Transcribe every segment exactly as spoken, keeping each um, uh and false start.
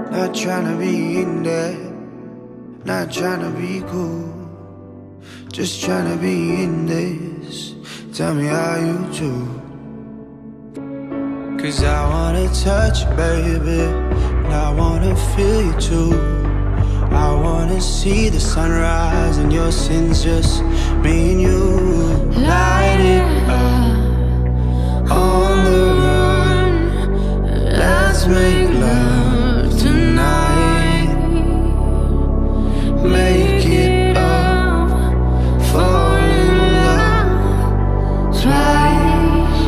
Not tryna be in there, not tryna be cool, just tryna be in this. Tell me how you do. Cause I wanna touch you, baby, and I wanna feel you too. I wanna see the sunrise and your sins, just me and you. Light it up on the run, let's make love tonight. Make it up, fall in love twice.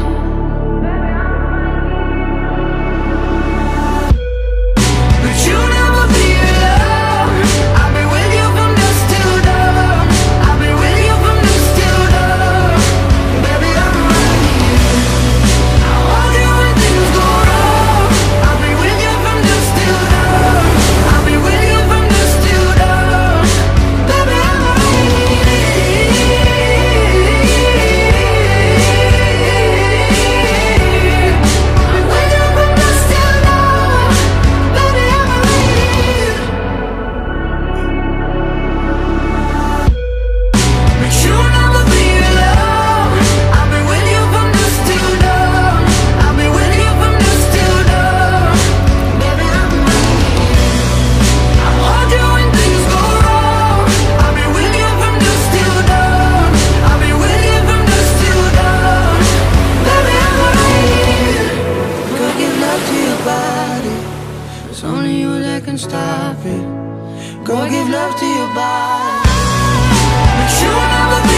But you never be alone. I've been with you from dusk till dawn. I've been with you from dusk till dawn. Baby, I'm right here. I hold you when things go wrong. I've been with you from dusk till dawn. I've been with you from dusk till dawn. Baby, I'm right here. I'm with you from dusk till dawn. Baby, I'm right here. But you never be alone. I've been with you from dusk till dawn. I've been with you from dusk till dawn. Baby, I'm right here. I hold you when things go wrong. I've been with you from dusk till dawn. I've been with you from dusk till dawn. Baby, I'm right here. Go give love to your body. It's only you that can stop it. Go give love to your body. But you never be